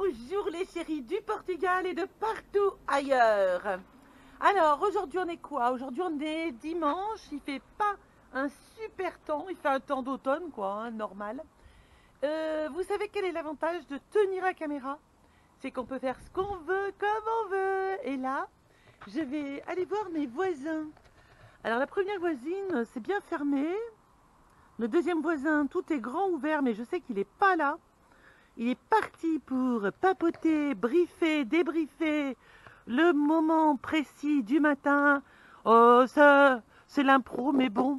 Bonjour les chéris du Portugal et de partout ailleurs. Alors aujourd'hui on est quoi? Aujourd'hui on est dimanche, il fait pas un super temps, il fait un temps d'automne quoi, hein, normal. Vous savez quel est l'avantage de tenir la caméra? C'est qu'on peut faire ce qu'on veut, comme on veut. Et là, je vais aller voir mes voisins. Alors la première voisine, c'est bien fermé. Le deuxième voisin, tout est grand ouvert, mais je sais qu'il n'est pas là. Il est parti pour papoter, briefer, débriefer le moment précis du matin. Oh, ça, c'est l'impro, mais bon.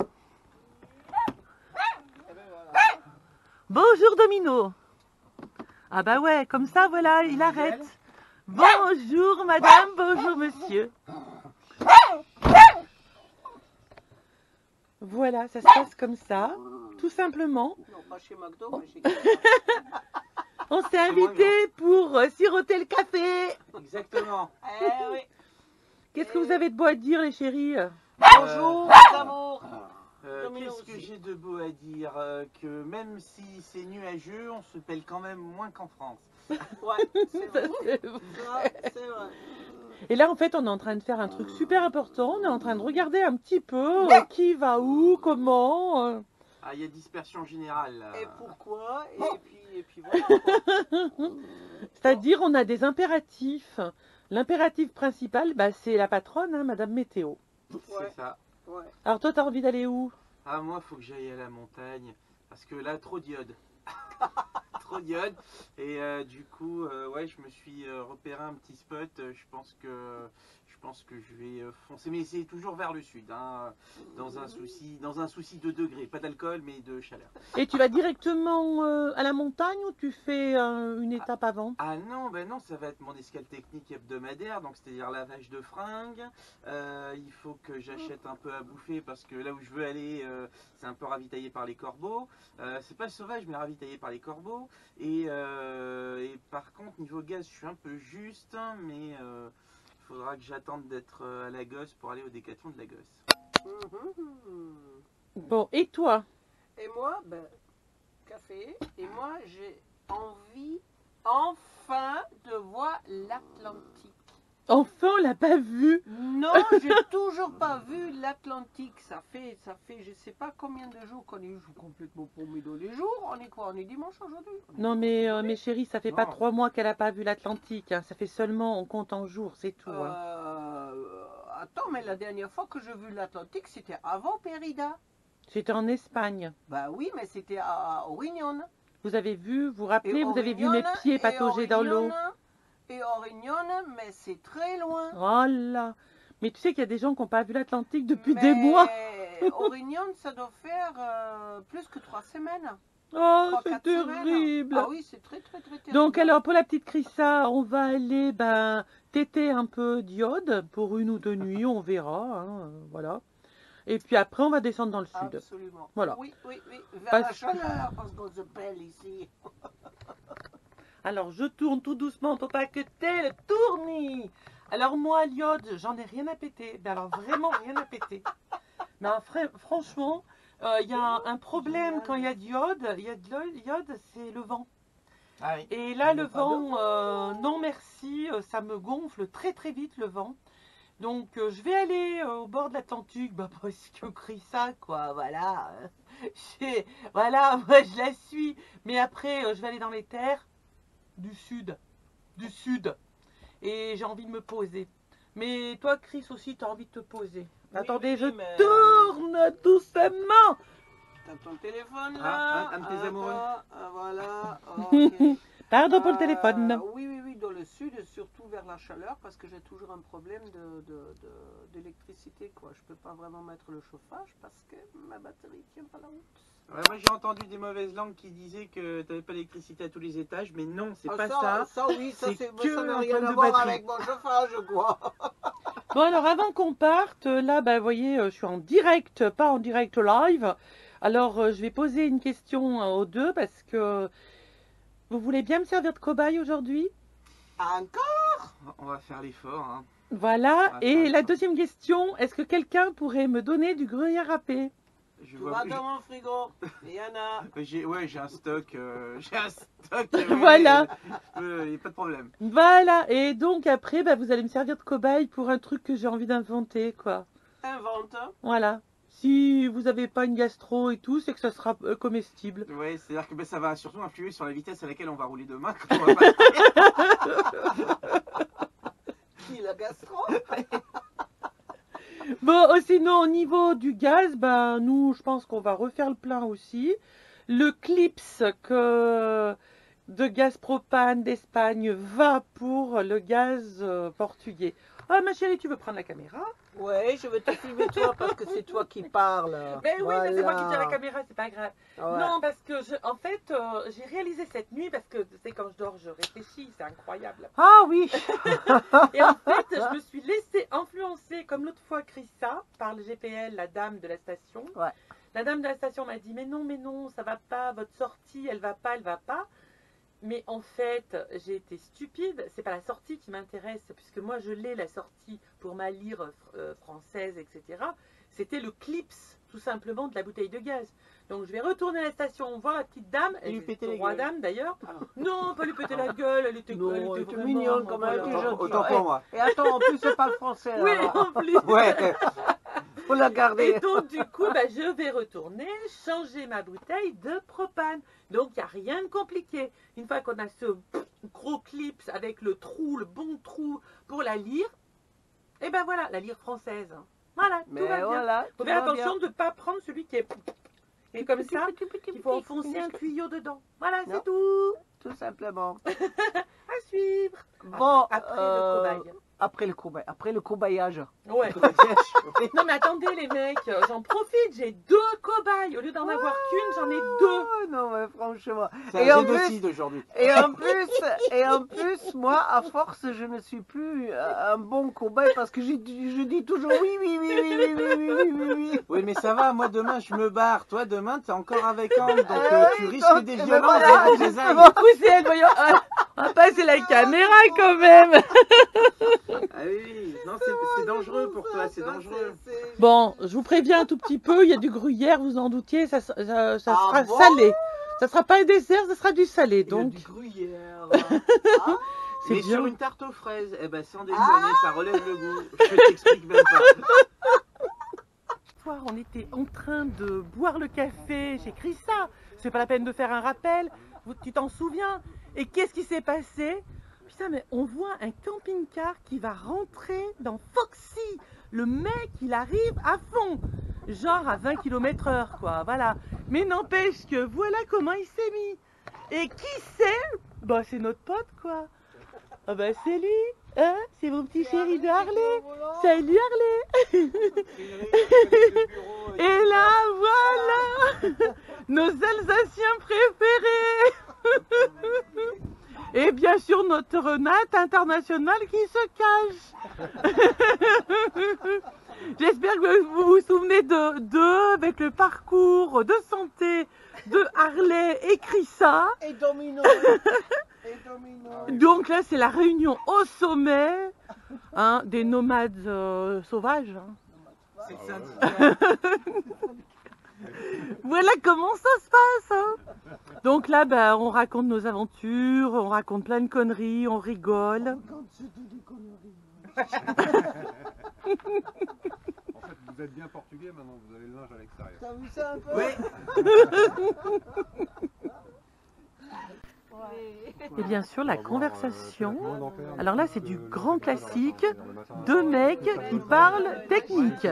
Bonjour Domino. Ah bah ouais, comme ça, voilà, il arrête. Bonjour madame, bonjour monsieur. Voilà, ça se passe comme ça, tout simplement. Non, pas chez McDo, mais chez On s'est invité pour siroter le café. Exactement. oui. Qu'est-ce que vous avez de beau à dire, les chéris? Bonjour, les amours. Domino Qu'est-ce que aussi. j'ai de beau à dire que même si c'est nuageux, on se pèle quand même moins qu'en France. Ouais, c'est vrai. C'est vrai. Et là, en fait, on est en train de faire un truc super important. On est en train de regarder un petit peu qui va où, comment. Ah, il y a dispersion générale là. Et pourquoi? Et puis voilà. Quoi. C'est-à-dire, on a des impératifs. L'impératif principal, bah, c'est la patronne, hein, Madame Météo. Ouais. C'est ça. Ouais. Alors, toi, t'as envie d'aller où? Ah, moi, faut que j'aille à la montagne parce que là, trop d'iode. Trop d'iode. Et du coup, ouais, je me suis repéré un petit spot. Je pense que je vais foncer, mais c'est toujours vers le sud, hein, dans un souci de degré, pas d'alcool, mais de chaleur. Et tu vas directement à la montagne ou tu fais une étape avant? Ah non, ben non, ça va être mon escale technique hebdomadaire, donc c'est-à-dire lavage de fringues. Il faut que j'achète un peu à bouffer parce que là où je veux aller, c'est un peu ravitaillé par les corbeaux. C'est pas sauvage, mais ravitaillé par les corbeaux. Et par contre, niveau gaz, je suis un peu juste, mais il faudra que j'attende d'être à la gosse pour aller au décathlon de la gosse. Bon, et toi? Et moi, ben, café. Et moi, j'ai envie, enfin, de voir l'Atlantique. Enfin, on l'a pas vu. Non, j'ai toujours pas vu l'Atlantique. Ça fait, je sais pas combien de jours qu'on est complètement paumé dans les jours. On est quoi? On est dimanche aujourd'hui? Non, mais mes chéris, ça fait pas Non. 3 mois qu'elle a pas vu l'Atlantique. Hein. Ça fait seulement, on compte en jours, c'est tout. Hein. Attends, mais la dernière fois que j'ai vu l'Atlantique, c'était avant Périda. C'était en Espagne. Bah oui, mais c'était à Aurignon. Vous avez vu, vous vous rappelez, Et vous avez vu mes Aurignon, pieds et patauger dans l'eau. Et Aurignon, mais c'est très loin. Oh là. Mais tu sais qu'il y a des gens qui n'ont pas vu l'Atlantique depuis Mais des mois. Aurignon, ça doit faire plus que 3 semaines. Oh, 3, c'est 4 semaines. terrible. Ah oui, c'est très terrible. Donc alors, pour la petite Crissa, on va aller téter un peu d'iode pour 1 ou 2 nuits, on verra. Hein, voilà. Et puis après, on va descendre dans le sud. Absolument. Voilà. Oui. Vers Parce- la chaleur, parce qu'on se pèle ici. Alors, je tourne tout doucement pour pas que t'aies le tournis. Alors moi, l'iode, j'en ai rien à péter. Mais alors, vraiment rien à péter. Mais franchement, il y a un problème quand il y a d'iode. Il y a de l'iode, c'est le vent. Ah oui. Et là, le Pas de- vent, non merci, ça me gonfle très très vite le vent. Donc, je vais aller au bord de l'Atlantique, parce que Crissa, quoi, voilà. Voilà, moi je la suis. Mais après, je vais aller dans les terres du sud. Et j'ai envie de me poser. Mais toi, Chris, aussi, tu as envie de te poser. Oui, Attendez, oui, je mais- tourne doucement. T'as ton téléphone là. Ah, un de tes amoureux. Voilà. Ok. Pardon pour le téléphone. Oui, dans le sud, surtout vers la chaleur, parce que j'ai toujours un problème d'électricité, quoi. Je peux pas vraiment mettre le chauffage parce que ma batterie tient pas la route. Ouais, moi j'ai entendu des mauvaises langues qui disaient que t'avais pas d'électricité à tous les étages, mais non, c'est pas ça. Ça oui, C'est ça que n'a un rien problème à de voir batterie. avec mon chauffage, quoi. Bon, alors avant qu'on parte, là, vous voyez, je suis en direct, pas en direct live. Alors, je vais poser une question aux deux parce que vous voulez bien me servir de cobaye aujourd'hui? Encore? On va faire l'effort. Hein. Voilà. Ah, Et ça, la ça. deuxième question, est-ce que quelqu'un pourrait me donner du gruyère râpé? Je Tu vois- vas dans mon frigo. Il y en a. j'ai un stock. Voilà. il n'y a pas de problème. Voilà, et donc après, bah, vous allez me servir de cobaye pour un truc que j'ai envie d'inventer, quoi. Invente. Voilà. Si vous n'avez pas une gastro et tout, c'est que ça sera comestible. Oui, c'est-à-dire que ben, ça va surtout influer sur la vitesse à laquelle on va rouler demain. Quand on va pas... Qui, la gastro? Bon, sinon, au niveau du gaz, ben, nous, je pense qu'on va refaire le plein aussi. Le clips de gaz propane d'Espagne va pour le gaz portugais. Ah, ma chérie, tu veux prendre la caméra? Ouais, je vais te filmer toi parce que c'est toi qui parles. Mais oui, mais c'est moi qui tiens la Voilà. caméra, c'est pas grave. Ouais. Non, parce que, en fait, j'ai réalisé cette nuit, parce que, tu sais, quand je dors, je réfléchis, c'est incroyable. Ah oui. Et en fait, je me suis laissée influencer, comme l'autre fois Chrissa, par le GPL, la dame de la station. Ouais. La dame de la station m'a dit, mais non, ça va pas, votre sortie, elle va pas. Mais en fait, j'ai été stupide, c'est pas la sortie qui m'intéresse, puisque moi je l'ai, la sortie pour ma lyre française, etc. C'était le clips, tout simplement, de la bouteille de gaz. Donc je vais retourner à la station, voir la petite dame, Et lui péter la roi gueule. dame d'ailleurs. Non, pas lui péter la gueule, elle était Non, elle elle était était vraiment, mignonne quand même, voilà. elle était gentille. Autant pour moi. Et attends, en plus, c'est pas le français. Oui, alors. en plus. Ouais. Faut la Et garder. donc, du coup, bah, je vais retourner changer ma bouteille de propane. Donc, il n'y a rien de compliqué. Une fois qu'on a ce gros clips avec le trou, le bon trou pour la lyre, et ben voilà, la lyre française. Voilà, tout Mais va bien. voilà. Faut faire attention de ne pas prendre celui qui est comme ça. Il faut enfoncer un tuyau dedans. Voilà, Non. c'est tout. Tout simplement. À suivre. Bon, Après le cobaye. Après le cobayage. Ouais. Non mais attendez les mecs, j'en profite, j'ai 2 cobayes. Au lieu d'en avoir qu'une, j'en ai 2. Oh non, mais franchement. C'est Et un en plus, génocide aujourd'hui. et en plus, moi, à force, je ne suis plus un bon cobaye parce que je dis toujours oui. Oui, mais ça va, moi demain je me barre. Toi demain t'es encore avec Anne, donc tu oui, risques donc, des eh ben violences voilà. avant que j'aille. Mon cousin, voyons. On va passer la caméra quand même. Ah oui, non, c'est dangereux pour toi, c'est dangereux. Bon, je vous préviens un tout petit peu, il y a du gruyère, vous en doutiez, ça sera bon salé. Ça sera pas un dessert, ça sera du salé. Donc, Il y a du gruyère. c'est Mais bien. sur une tarte aux fraises, eh ben sans déconner, ça relève le goût. Je t'explique même pas. Soir, on était en train de boire le café chez Chrissa. C'est pas la peine de faire un rappel. Tu t'en souviens? Et qu'est-ce qui s'est passé? Putain, mais on voit un camping-car qui va rentrer dans Foxy. Le mec, il arrive à fond. Genre à 20 km/h, quoi. Voilà. Mais n'empêche que voilà comment il s'est mis. Et qui c'est? Bah, c'est notre pote, quoi. Ah bah, c'est lui. Hein? C'est mon petit chéri de Harley. Salut Harley. Et là, voilà nos Alsaciens préférés. Et bien sûr notre Nat international qui se cache. J'espère que vous vous souvenez d'eux avec le parcours de santé de Harley et Chrissa. Et Domino. Donc là c'est la réunion au sommet, hein, des nomades sauvages. Hein. C'est le syndicat. Voilà comment ça se passe. Hein. Donc là, bah, on raconte nos aventures, on raconte plein de conneries, on rigole. En fait, vous êtes bien portugais maintenant, vous avez le linge à l'extérieur. T'as vu ça un peu? Oui. Et bien sûr, la conversation. Alors là, c'est du grand classique. 2 mecs qui parlent technique.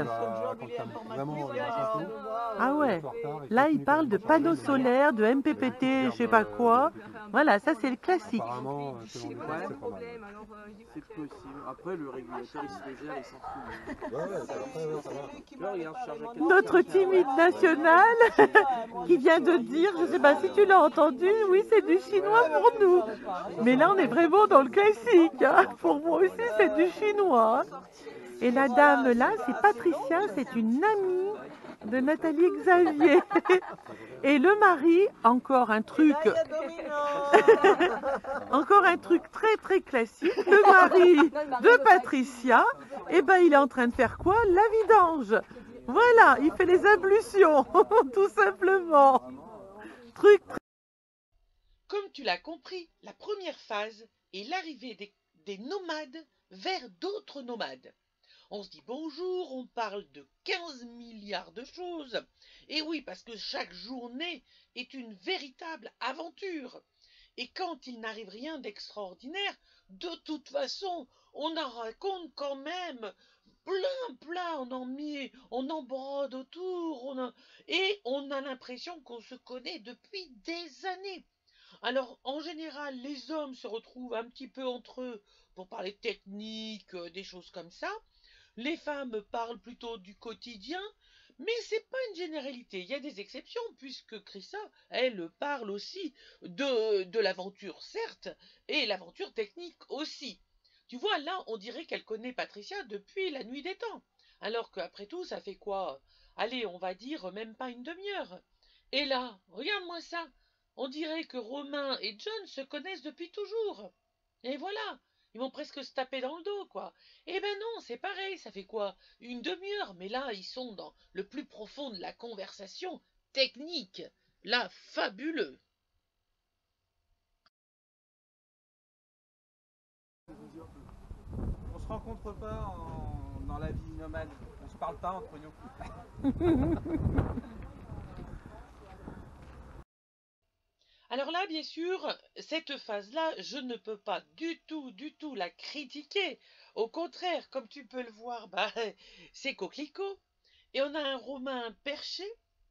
Ah ouais. Là, ils parlent de panneaux solaires, de MPPT, je sais pas quoi. Voilà, ça c'est le classique. Apparemment, selon les tests, c'est pas mal. C'est possible. Après, le régulateur, il se les gère, il s'en fout. Ouais, ça va, ça va. Là, regarde, je charge à 4. Notre timide national qui vient de dire, je sais pas si tu l'as entendu, oui, c'est du chinois pour nous. Mais là, on est vraiment dans le classique. Hein. Pour moi aussi, c'est du chinois. Et la dame là, c'est Patricia, c'est une amie de Nathalie Xavier. Et le mari, encore un truc très très classique, le mari de Patricia, et ben il est en train de faire quoi? La vidange. Voilà, il fait les ablutions, tout simplement. Truc comme tu l'as compris, la première phase est l'arrivée des nomades vers d'autres nomades. On se dit bonjour, on parle de 15 milliards de choses. Et oui, parce que chaque journée est une véritable aventure. Et quand il n'arrive rien d'extraordinaire, de toute façon, on en raconte quand même plein, on en brode autour, et on a l'impression qu'on se connaît depuis des années. Alors, en général, les hommes se retrouvent un petit peu entre eux pour parler technique, des choses comme ça. Les femmes parlent plutôt du quotidien, mais c'est pas une généralité. Il y a des exceptions, puisque Chrissa, elle parle aussi de l'aventure, certes, et l'aventure technique aussi. Tu vois, là, on dirait qu'elle connaît Patricia depuis la nuit des temps. Alors qu'après tout, ça fait quoi? Allez, on va dire même pas une demi-heure. Et là, regarde-moi ça. On dirait que Romain et John se connaissent depuis toujours. Et voilà, ils vont presque se taper dans le dos, quoi. Eh ben non, c'est pareil, ça fait quoi? Une demi-heure, mais là, ils sont dans le plus profond de la conversation technique. Là, fabuleux. On se rencontre pas dans la vie nomade, on se parle pas entre nous. Alors là, bien sûr, cette phase-là, je ne peux pas du tout la critiquer. Au contraire, comme tu peux le voir, bah, c'est coquelicot. Et on a un Romain perché.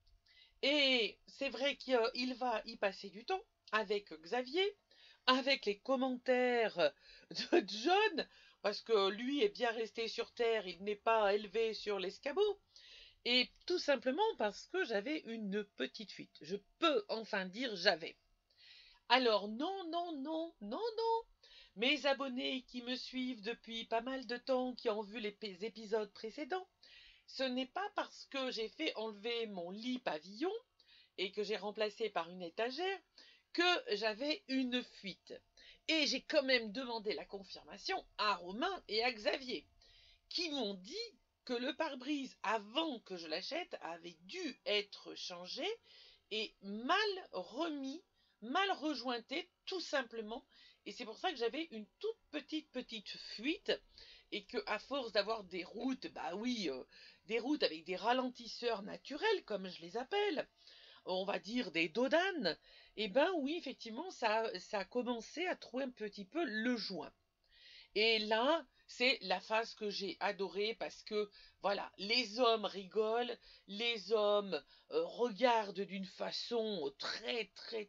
Et c'est vrai qu'il va y passer du temps avec Xavier, avec les commentaires de John, parce que lui est bien resté sur Terre, il n'est pas élevé sur l'escabeau. Et tout simplement parce que j'avais une petite fuite. Je peux enfin dire j'avais. Alors non. Mes abonnés qui me suivent depuis pas mal de temps, qui ont vu les épisodes précédents, ce n'est pas parce que j'ai fait enlever mon lit pavillon et que j'ai remplacé par une étagère que j'avais une fuite. Et j'ai quand même demandé la confirmation à Romain et à Xavier, qui m'ont dit que le pare-brise, avant que je l'achète, avait dû être changé et mal remis, mal rejointé, tout simplement. Et c'est pour ça que j'avais une toute petite fuite, et que à force d'avoir des routes, bah oui, des routes avec des ralentisseurs naturels, comme je les appelle, on va dire des dodanes, et ben oui, effectivement, ça a commencé à trouver un petit peu le joint. Et là, c'est la phase que j'ai adorée parce que, voilà, les hommes rigolent, les hommes regardent d'une façon très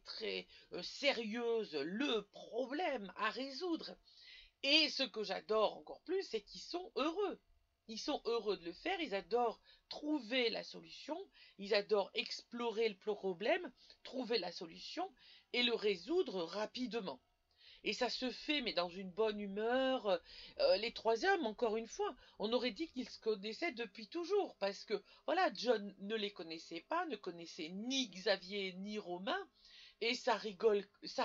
sérieuse le problème à résoudre. Et ce que j'adore encore plus, c'est qu'ils sont heureux. Ils sont heureux de le faire, ils adorent trouver la solution, ils adorent explorer le problème, trouver la solution et le résoudre rapidement. Et ça se fait, mais dans une bonne humeur. Les trois hommes, encore une fois, on aurait dit qu'ils se connaissaient depuis toujours, parce que, voilà, John ne les connaissait pas, ne connaissait ni Xavier ni Romain, et ça rigole.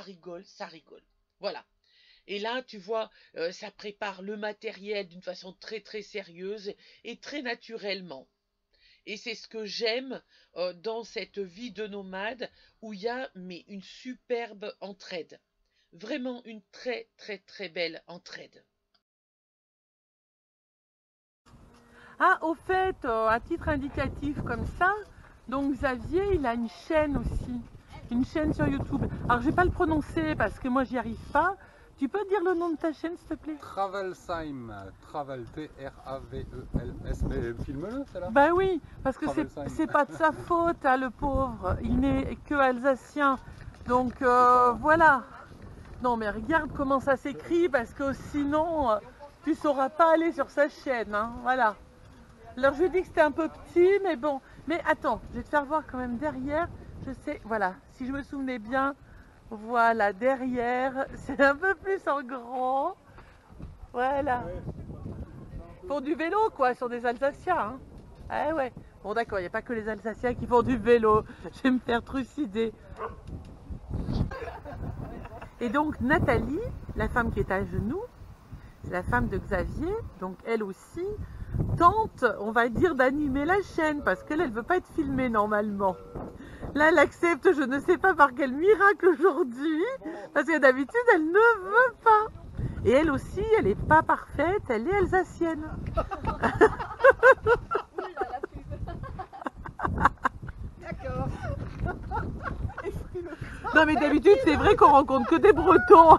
Voilà. Et là, tu vois, ça prépare le matériel d'une façon très sérieuse et très naturellement. Et c'est ce que j'aime dans cette vie de nomade, où il y a une superbe entraide. Vraiment une très belle entraide. Ah, au fait, à titre indicatif comme ça, donc Xavier, il a une chaîne aussi, une chaîne sur YouTube. Alors, je vais pas le prononcer parce que moi, j'y arrive pas. Tu peux dire le nom de ta chaîne, s'il te plaît? Travelsheim, Travel, T-R-A-V-E-L-S, mais filme-le, c'est là. Bah oui, parce que Travelsheim. c'est pas de sa faute, hein, le pauvre. Il n'est que alsacien. Donc, voilà. Non, mais regarde comment ça s'écrit, parce que sinon, tu sauras pas aller sur sa chaîne, hein, voilà. Alors, je lui ai dit que c'était un peu petit, mais bon. Mais attends, je vais te faire voir quand même derrière. Je sais, voilà, si je me souvenais bien, voilà, derrière, c'est un peu plus en grand. Voilà. Ils font du vélo, quoi, sur des Alsaciens, hein. Ah ouais. Bon, d'accord, il n'y a pas que les Alsaciens qui font du vélo. Je vais me faire trucider. Et donc Nathalie, la femme qui est à genoux, c'est la femme de Xavier, donc elle aussi tente, on va dire, d'animer la chaîne, parce qu'elle ne veut pas être filmée normalement. Là, elle accepte, je ne sais pas par quel miracle aujourd'hui, parce que d'habitude, elle ne veut pas. Et elle aussi, elle n'est pas parfaite, elle est alsacienne. D'accord. Non, mais d'habitude, c'est vrai qu'on rencontre que des Bretons.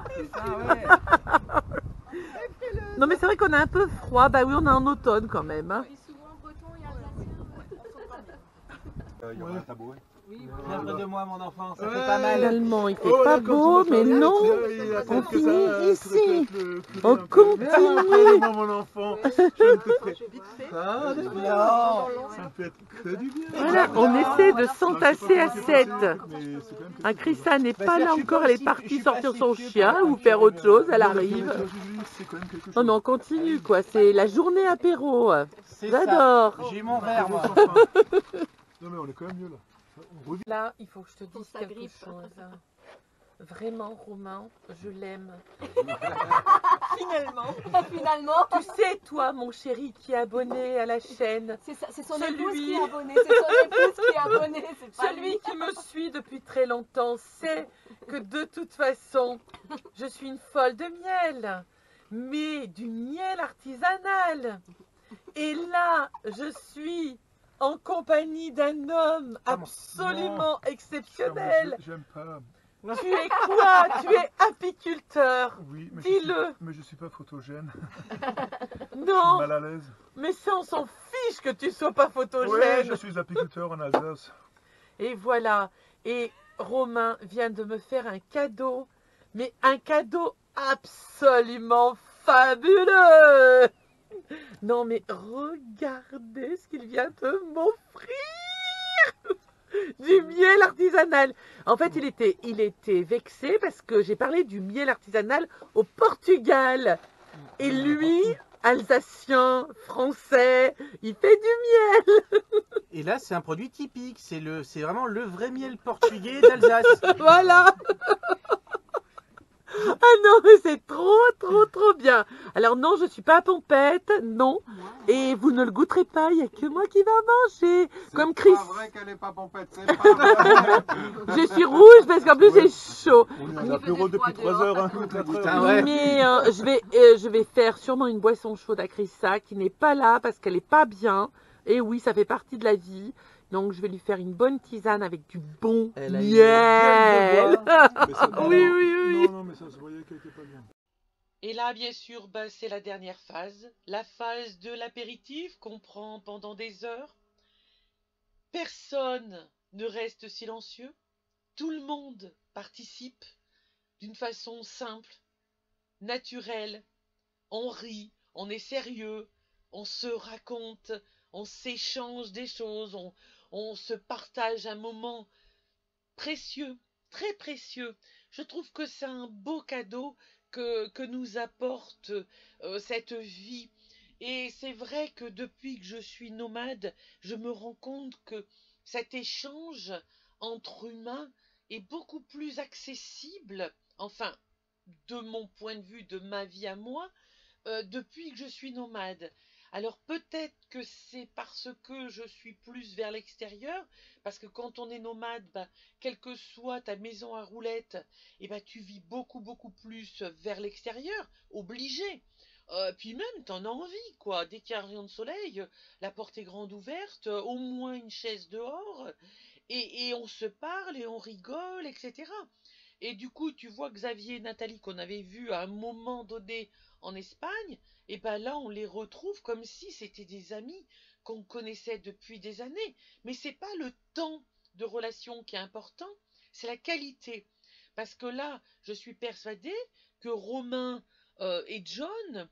Non, mais c'est vrai qu'on a un peu froid. Bah oui, on est en automne quand même. Hein. Et souvent breton et alsacien. Il y aura un tabouret. Viens près de moi, mon enfant, ça fait pas mal. Finalement, il fait pas beau, mais non. On finit ici. On continue. Moi, mon enfant, je ne te ferai pas de bien. Ça me fait que du bien. Voilà, on essaie de s'entasser à 7. Un Chrissa n'est pas là encore, elle est partie sortir son chien ou faire autre chose, elle arrive. Non mais on continue quoi, c'est la journée apéro. J'adore. J'ai mon verre, moi. Non mais on est quand même mieux là. Là, il faut que je te dise quelque chose. Vraiment, Romain, je l'aime. Finalement. Tu sais, toi, mon chéri, qui est abonné à la chaîne, C'est son Celui- épouse qui est abonnée. C'est son épouse qui est abonnée. C'est pas celui lui. qui me suit depuis très longtemps, sait que de toute façon, je suis une folle de miel, mais du miel artisanal. Et là, je suis en compagnie d'un homme absolument exceptionnel. J'aime pas. Tu es quoi? Tu es apiculteur. Oui, mais Dis-le. mais je suis pas photogène. Non, Mal à l'aise. mais ça, on s'en fiche que tu sois pas Oui, photogène. je suis apiculteur en Alsace. Et voilà. Et Romain vient de me faire un cadeau, mais un cadeau absolument fabuleux. Non, mais regardez ce qu'il vient de m'offrir. Du miel artisanal. En fait, il était vexé parce que j'ai parlé du miel artisanal au Portugal. Et lui, alsacien, français, il fait du miel. Et là, c'est un produit typique. C'est vraiment le vrai miel portugais d'Alsace. Voilà. Ah non, mais c'est trop bien. Alors non, je suis pas pompette, non. Et vous ne le goûterez pas, il n'y a que moi qui va manger. Comme Chris. C'est pas vrai qu'elle est pas pompette, c'est pas vrai. Je suis rouge parce qu'en plus j'ai chaud. On est à l'apéro depuis 3 heures, hein, 4 heures. Ah ouais. Mais je vais faire sûrement une boisson chaude à Chrissa qui n'est pas là parce qu'elle n'est pas bien. Et oui, ça fait partie de la vie. Donc je vais lui faire une bonne tisane avec du bon Elle a une miel. Mais ça- Oui. Non, mais ça se voyait qu'elle était pas bien. Et là, bien sûr, c'est la dernière phase. La phase de l'apéritif qu'on prend pendant des heures. Personne ne reste silencieux. Tout le monde participe d'une façon simple, naturelle. On rit, on est sérieux, on se raconte, on s'échange des choses, on se partage un moment précieux, très précieux. Je trouve que c'est un beau cadeau que nous apporte cette vie. Et c'est vrai que depuis que je suis nomade, je me rends compte que cet échange entre humains est beaucoup plus accessible, enfin, de mon point de vue, de ma vie à moi, depuis que je suis nomade. Alors peut-être que c'est parce que je suis plus vers l'extérieur, parce que quand on est nomade, quelle que soit ta maison à roulettes, tu vis beaucoup plus vers l'extérieur, obligé. Puis même, t'en as envie, quoi. Dès qu'il y a un rayon de soleil, la porte est grande ouverte, au moins une chaise dehors, et on se parle et on rigole, etc. Et du coup, tu vois Xavier et Nathalie qu'on avait vus à un moment donné en Espagne, et là on les retrouve comme si c'était des amis qu'on connaissait depuis des années. Mais c'est pas le temps de relation qui est important, c'est la qualité. Parce que là, je suis persuadée que Romain et John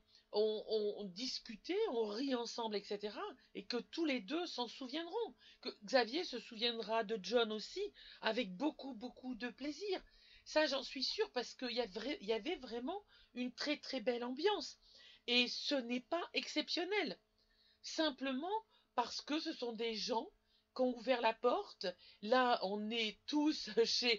ont discuté, ont ri ensemble, etc. Et que tous les deux s'en souviendront. Que Xavier se souviendra de John aussi, avec beaucoup de plaisir. Ça, j'en suis sûre, parce qu'il y avait vraiment une très belle ambiance. Et ce n'est pas exceptionnel. Simplement parce que ce sont des gens qui ont ouvert la porte. Là, on est tous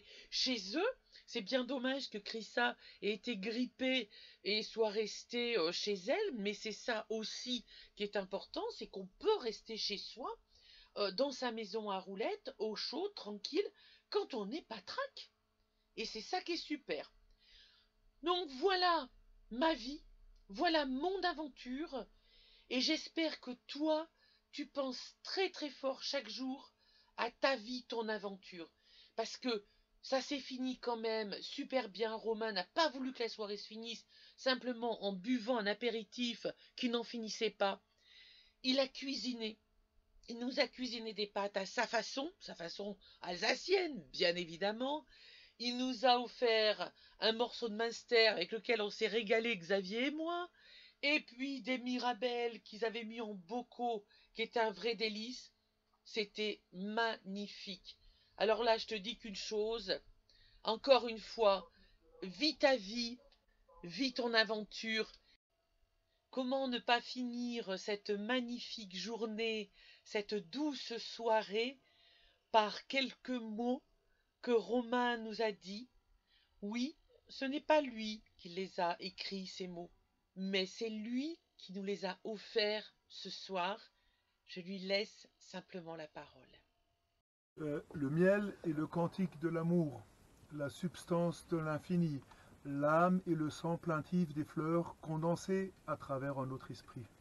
chez eux. C'est bien dommage que Chrissa ait été grippée et soit restée chez elle. Mais c'est ça aussi qui est important, c'est qu'on peut rester chez soi dans sa maison à roulettes, au chaud, tranquille, quand on n'est pas trac. Et c'est ça qui est super. Donc voilà ma vie, voilà mon aventure, et j'espère que toi, tu penses très très fort chaque jour à ta vie, ton aventure. Parce que ça s'est fini quand même super bien. Romain n'a pas voulu que la soirée se finisse simplement en buvant un apéritif qui n'en finissait pas. Il a cuisiné. Il nous a cuisiné des pâtes à sa façon alsacienne, bien évidemment. Il nous a offert un morceau de Munster avec lequel on s'est régalé, Xavier et moi. Et puis des mirabelles qu'ils avaient mis en bocaux, qui étaient un vrai délice. C'était magnifique. Alors là, je te dis qu'une chose, encore une fois, vis ta vie, vis ton aventure. Comment ne pas finir cette magnifique journée, cette douce soirée, par quelques mots que Romain nous a dit. Oui, ce n'est pas lui qui les a écrits, ces mots, mais c'est lui qui nous les a offerts ce soir. Je lui laisse simplement la parole. Le miel est le cantique de l'amour, la substance de l'infini, l'âme et le sang plaintif des fleurs condensées à travers un autre esprit.